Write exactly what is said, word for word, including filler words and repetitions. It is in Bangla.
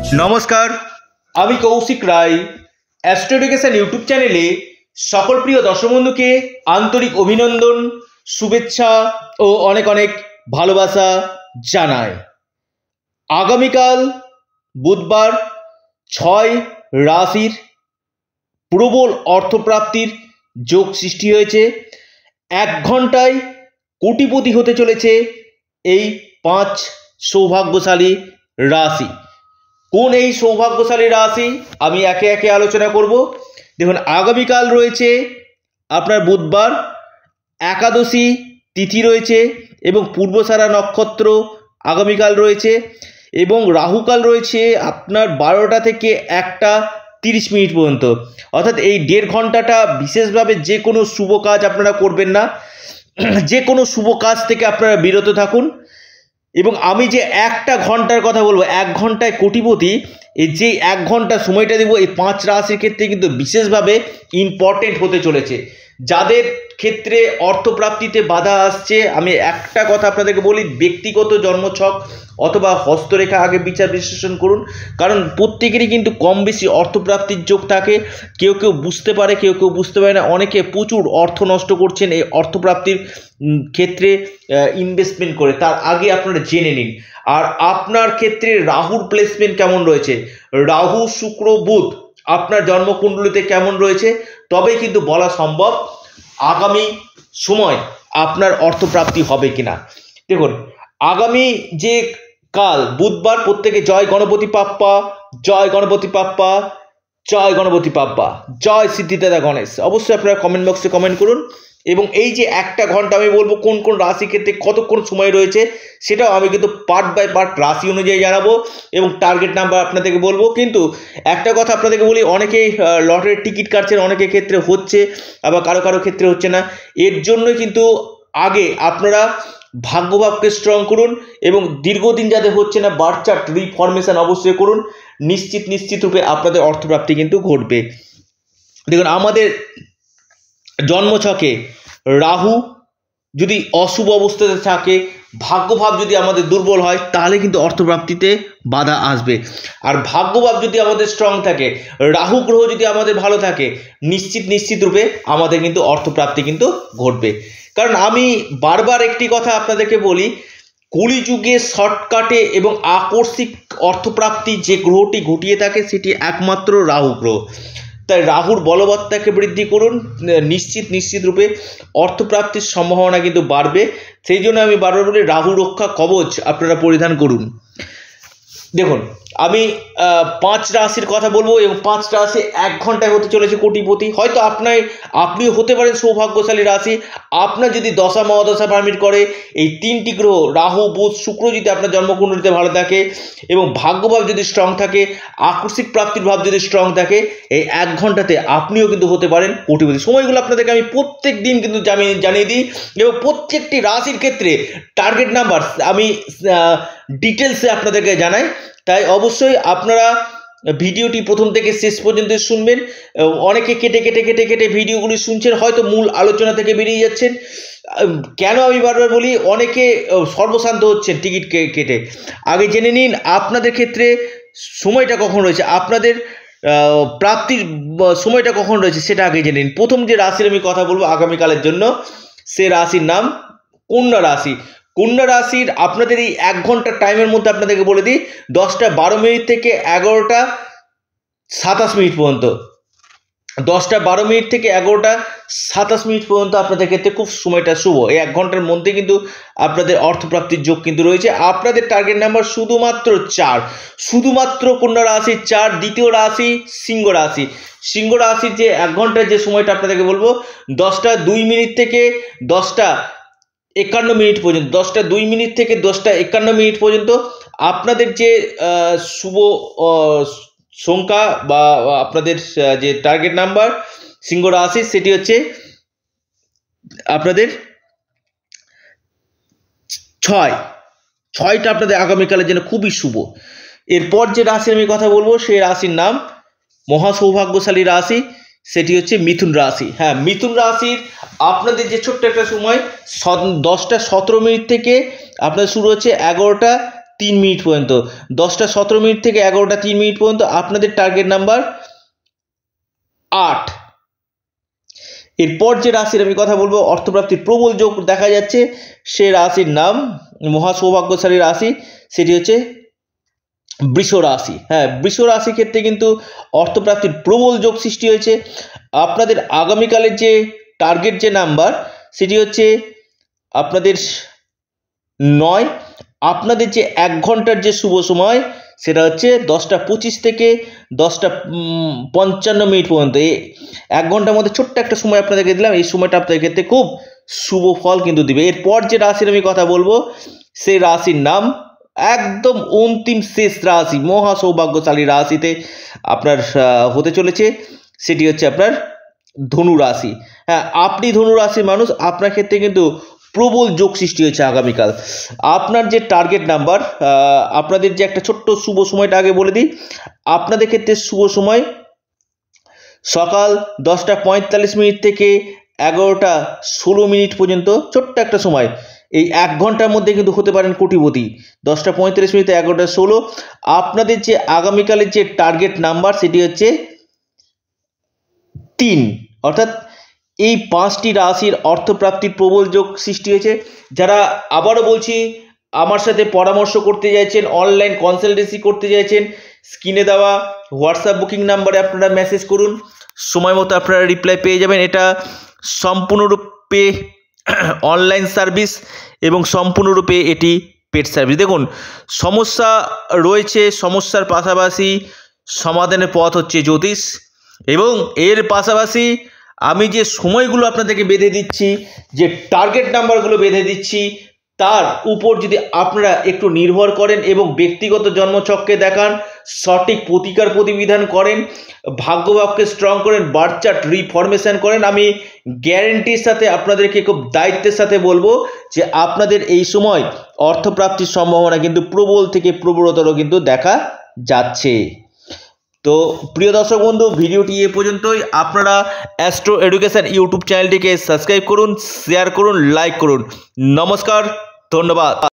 নমস্কার, আমি Kaushik Roy. Astro Education YouTube চ্যানেলে সকল প্রিয় দর্শক বন্ধুকে আন্তরিক অভিনন্দন, শুভেচ্ছা ও অনেক অনেক ভালোবাসা জানাই। আগামীকাল বুধবার ছয় রাশির প্রবল অর্থপ্রাপ্তির যোগ সৃষ্টি হয়েছে। এক ঘন্টায় কোটিপতি হতে চলেছে এই পাঁচ সৌভাগ্যশালী রাশি। কোন এই সৌভাগ্যশালী রাশি আমি একে একে আলোচনা করব। দেখুন, আগামীকাল রয়েছে আপনার বুধবার, একাদশী তিথি রয়েছে এবং পূর্বসারা নক্ষত্র আগামীকাল রয়েছে এবং রাহুকাল রয়েছে আপনার বারোটা থেকে একটা তিরিশ মিনিট পর্যন্ত। অর্থাৎ এই দেড় ঘন্টাটা বিশেষভাবে যে কোনো শুভ কাজ আপনারা করবেন না, যে কোনো শুভ কাজ থেকে আপনারা বিরত থাকুন। এবং আমি যে একটা ঘন্টার কথা বলবো, এক ঘন্টায় কোটিপতি, এই যে এক ঘন্টা সময়টা দেবো এই পাঁচ রাশির ক্ষেত্রে কিন্তু বিশেষভাবে ইম্পর্টেন্ট হতে চলেছে। যাদের ক্ষেত্রে অর্থপ্রাপ্তিতে বাধা আসছে, আমি একটা কথা আপনাদেরকে বলি, ব্যক্তিগত জন্মছক অথবা হস্তরেখা আগে বিচার বিশ্লেষণ করুন, কারণ প্রত্যেকেরই কিন্তু কম বেশি অর্থপ্রাপ্তির যোগ থাকে। কেউ কেউ বুঝতে পারে, কেউ কেউ বুঝতে পারে না। অনেকে প্রচুর অর্থ নষ্ট করছেন এই অর্থপ্রাপ্তির ক্ষেত্রে ইনভেস্টমেন্ট করে। তার আগে আপনারা জেনে নিন। আর আপনার ক্ষেত্রে রাহুর প্লেসমেন্ট কেমন রয়েছে, রাহু শুক্র বুধ আপনার জন্মকুণ্ডলিতে কেমন রয়েছে, তবেই কিন্তু বলা সম্ভব আগামী সময় আপনার অর্থপ্রাপ্তি হবে কিনা। দেখুন, আগামী যে কাল বুধবার, প্রত্যেকে জয় গণপতি বাপ্পা, জয় গণপতি বাপ্পা, জয় গণপতি বাপ্পা, জয় সিদ্ধিদাতা গণেশ। অবশ্যই আপনারা কমেন্ট বক্সে কমেন্ট করুন। এবং এই যে একটা ঘন্টা আমি বলবো কোন কোন রাশি ক্ষেত্রে কতক্ষণ সময় রয়েছে, সেটাও আমি কিন্তু পার্ট বাই পার্ট রাশি অনুযায়ী জানাবো এবং টার্গেট নাম্বার আপনাদেরকে বলবো। কিন্তু একটা কথা আপনাদেরকে বলি, অনেকেই লটারির টিকিট কাটছেন, অনেকের ক্ষেত্রে হচ্ছে, আবার কারো কারো ক্ষেত্রে হচ্ছে না। এর জন্যই কিন্তু আগে আপনারা ভাগ্যভাবকে স্ট্রং করুন এবং দীর্ঘদিন যাদের হচ্ছে না, বার্থ চার্ট রিফরমেশন অবশ্যই করুন। নিশ্চিত নিশ্চিত রূপে আপনাদের অর্থপ্রাপ্তি কিন্তু ঘটবে। দেখুন, আমাদের জন্মছকে রাহু যদি অশুভ অবস্থাতে থাকে, ভাগ্যভাব যদি আমাদের দুর্বল হয়, তাহলে কিন্তু অর্থপ্রাপ্তিতে বাধা আসবে। আর ভাগ্যভাব যদি আমাদের স্ট্রং থাকে, রাহু গ্রহ যদি আমাদের ভালো থাকে, নিশ্চিত নিশ্চিত রূপে আমাদের কিন্তু অর্থপ্রাপ্তি কিন্তু ঘটবে। কারণ আমি বারবার একটি কথা আপনাদেরকে বলি, কলিযুগে শর্টকাটে এবং আকস্মিক অর্থপ্রাপ্তি যে গ্রহটি ঘটিয়ে থাকে সেটি একমাত্র রাহু গ্রহ। তাই রাহুর বলবত্তাকে বৃদ্ধি করুন, নিশ্চিত নিশ্চিত রূপে অর্থপ্রাপ্তির সম্ভাবনা কিন্তু বাড়বে। সেই জন্য আমি বারবার বলি, রাহু রক্ষা কবচ আপনারা পরিধান করুন। দেখুন, আমি পাঁচ রাশির কথা বলবো এবং পাঁচ রাশি এক ঘন্টায় হতে চলেছে কোটিপতি। হয়তো আপনার আপনিও হতে পারেন সৌভাগ্যশালী রাশি। আপনার যদি দশা মহাদশা পারমিট করে, এই তিনটি গ্রহ রাহু বুধ শুক্র যদি আপনার জন্মকুণ্ডলিতে ভালো থাকে এবং ভাগ্যভাব যদি স্ট্রং থাকে, আকস্মিক প্রাপ্তির ভাব যদি স্ট্রং থাকে, এই এক ঘন্টাতে আপনিও কিন্তু হতে পারেন কোটিপতি। সময়গুলো আপনাদেরকে আমি প্রত্যেক দিন কিন্তু জানিয়ে জানিয়ে দিই এবং প্রত্যেকটি রাশির ক্ষেত্রে টার্গেট নাম্বার আমি ডিটেলসে আপনাদেরকে জানাই। তাই অবশ্যই আপনারা ভিডিওটি প্রথম থেকে শেষ পর্যন্ত শুনবেন। অনেকে কেটে কেটে কেটে কেটে ভিডিওগুলি শুনছেন, হয়তো মূল আলোচনা থেকে বেরিয়ে যাচ্ছেন। কেন আমি বারবার বলি, অনেকে সর্বশান্ত হচ্ছেন টিকিট কেটে। আগে জেনে নিন আপনাদের ক্ষেত্রে সময়টা কখন রয়েছে, আপনাদের প্রাপ্তির সময়টা কখন রয়েছে, সেটা আগে জেনে নিন। প্রথম যে রাশির আমি কথা বলবো আগামীকালের জন্য, সে রাশির নাম কন্যা রাশি। কন্যা রাশির আপনাদের এই এক ঘন্টার টাইমের মধ্যে আপনাদেরকে বলে দিই, দশটা বারো মিনিট থেকে এগারোটা সাতাশ মিনিট পর্যন্ত, দশটা বারো মিনিট থেকে এগারোটা সাতাশ মিনিট পর্যন্ত আপনাদের ক্ষেত্রে খুব সময়টা শুভ। এই এক ঘন্টার মধ্যে কিন্তু আপনাদের অর্থপ্রাপ্তির যোগ কিন্তু রয়েছে। আপনাদের টার্গেট নাম্বার শুধুমাত্র চার, শুধুমাত্র কন্যা রাশি চার। দ্বিতীয় রাশি সিংহ রাশি। সিংহ রাশির যে এক ঘন্টার যে সময়টা আপনাদেরকে বলবো, দশটা দুই মিনিট থেকে দশটা একান্ন মিনিট পর্যন্ত, দশটা দুই মিনিট থেকে দশটা একান্ন মিনিট পর্যন্ত আপনাদের যে শুভ সংখ্যা বা আপনাদের যে টার্গেট নাম্বার সিংহ রাশি, সেটি হচ্ছে আপনাদের ছয়। ছয়টা আপনাদের আগামীকালের জন্য খুবই শুভ। এরপর যে রাশির আমি কথা বলবো, সেই রাশির নাম মহা সৌভাগ্যশালী রাশি, সেটি হচ্ছে মিথুন রাশি। হ্যাঁ, মিথুন রাশির আপনাদের যে ছোট্ট একটা সময়, দশটা সতেরো মিনিট থেকে আপনাদের শুরু হচ্ছে এগারোটা তিন মিনিট পর্যন্ত, দশটা সতেরো মিনিট থেকে এগারোটা তিন মিনিট পর্যন্ত আপনাদের টার্গেট নাম্বার আট। এরপর যে রাশির আমি কথা বলবো অর্থপ্রাপ্তির প্রবল যোগ দেখা যাচ্ছে, সে রাশির নাম মহা সৌভাগ্যশালী রাশি, সেটি হচ্ছে বৃষ রাশি। হ্যাঁ, বৃষ রাশির ক্ষেত্রে কিন্তু অর্থপ্রাপ্তির প্রবল যোগ সৃষ্টি হয়েছে। আপনাদের আগামীকালের যে টার্গেট যে নাম্বার সেটি হচ্ছে আপনাদের নয়। আপনাদের যে এক ঘন্টার যে শুভ সময় সেটা হচ্ছে দশটা পঁচিশ থেকে দশটা পঞ্চান্ন মিনিট পর্যন্ত। এই এক ঘন্টার মধ্যে ছোট্ট একটা সময় আপনাদেরকে দিলাম, এই সময়টা আপনাদের ক্ষেত্রে খুব শুভ ফল কিন্তু দিবে। এরপর যে রাশির আমি কথা বলবো সেই রাশির নাম একদম অন্তিম শেষ রাশি, মহা সৌভাগ্যশালী রাশিতে আপনার হতে চলেছে, সেটি হচ্ছে আপনার ধনু রাশি। হ্যাঁ, আপনি ধনু রাশির মানুষ, আপনার ক্ষেত্রে কিন্তু প্রবল যোগ সৃষ্টি হয়েছে আগামীকাল। আপনার যে টার্গেট নাম্বার, আপনাদের যে একটা ছোট্ট শুভ সময়টা আগে বলে দিই, আপনাদের ক্ষেত্রে শুভ সময় সকাল দশটা পঁয়তাল্লিশ মিনিট থেকে এগারোটা ষোলো মিনিট পর্যন্ত, ছোট্ট একটা সময়। এই এক ঘন্টার মধ্যে কিন্তু হতে পারেন কোটিপতি, দশটা পঁয়তাল্লিশ মিনিট এগারোটা ষোলো। আপনাদের যে আগামীকালের যে টার্গেট নাম্বার সেটি হচ্ছে তিন, অর্থাৎ এই পাঁচটি রাশির অর্থপ্রাপ্তির প্রবল যোগ সৃষ্টি হয়েছে। যারা আবারও বলছি আমার সাথে পরামর্শ করতে চাইছেন, অনলাইন কনসালটেন্সি করতে চাইছেন, স্ক্রিনে দেওয়া হোয়াটসঅ্যাপ বুকিং নাম্বারে আপনারা মেসেজ করুন, সময় মতো আপনারা রিপ্লাই পেয়ে যাবেন। এটা সম্পূর্ণরূপে অনলাইন সার্ভিস এবং সম্পূর্ণরূপে এটি পেড সার্ভিস। দেখুন, সমস্যা রয়েছে, সমস্যার পাশাপাশি সমাধানের পথ হচ্ছে জ্যোতিষ, এবং এর পাশাপাশি আমি যে সময়গুলো আপনাদেরকে বেঁধে দিচ্ছি, যে টার্গেট নাম্বারগুলো বেঁধে দিচ্ছি, তার উপর যদি আপনারা একটু নির্ভর করেন এবং ব্যক্তিগত জন্মছককে দেখান, সঠিক প্রতিকার প্রতিবিধান করেন, ভাগ্যভাবকে স্ট্রং করেন, বার্থ চার্ট রিফরমেশন করেন, আমি গ্যারেন্টির সাথে আপনাদেরকে খুব দায়িত্বের সাথে বলবো যে আপনাদের এই সময় অর্থপ্রাপ্তির সম্ভাবনা কিন্তু প্রবল থেকে প্রবলতর কিন্তু দেখা যাচ্ছে। তো প্রিয় দর্শক বন্ধু, ভিডিওটি এ পর্যন্তই। আপনারা অ্যাস্ট্রো এডুকেশন ইউটিউব চ্যানেলটিকে সাবস্ক্রাইব করুন, শেয়ার করুন, লাইক করুন। নমস্কার, ধন্যবাদ।